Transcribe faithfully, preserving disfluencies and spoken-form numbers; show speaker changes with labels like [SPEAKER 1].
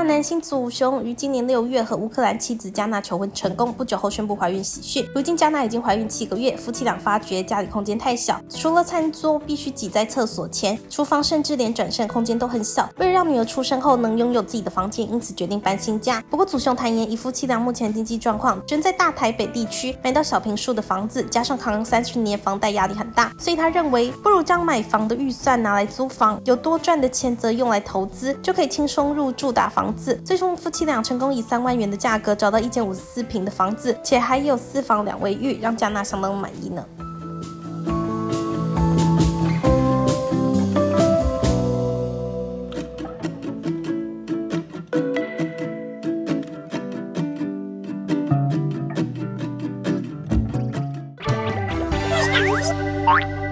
[SPEAKER 1] 男星祖雄于今年六月和乌克兰妻子加纳求婚成功，不久后宣布怀孕喜讯。如今加纳已经怀孕七个月，夫妻俩发觉家里空间太小，除了餐桌必须挤在厕所前，厨房甚至连转身空间都很小。为了让女儿出生后能拥有自己的房间，因此决定搬新家。不过祖雄坦言，以夫妻俩目前经济状况，只能在大台北地区买到小坪数的房子，加上扛三十年房贷压力很大，所以他认为不如将买房的预算拿来租房，有多赚的钱则用来投资，就可以轻松入住大房子。最终夫妻俩成功以三万元的价格找到一间五十四坪的房子，且还有四房两卫浴，让加纳相当满意呢。
[SPEAKER 2] Bye.